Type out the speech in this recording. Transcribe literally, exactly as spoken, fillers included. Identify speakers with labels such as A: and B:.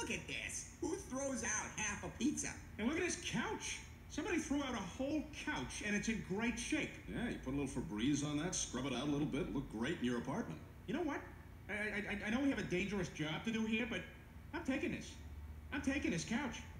A: Look at this. Who throws out half a pizza?
B: And look at this couch. Somebody threw out a whole couch, and it's in great shape.
C: Yeah, you put a little Febreze on that, scrub it out a little bit, look great in your apartment.
B: You know what? I, I, I know we have a dangerous job to do here, but I'm taking this. I'm taking this couch.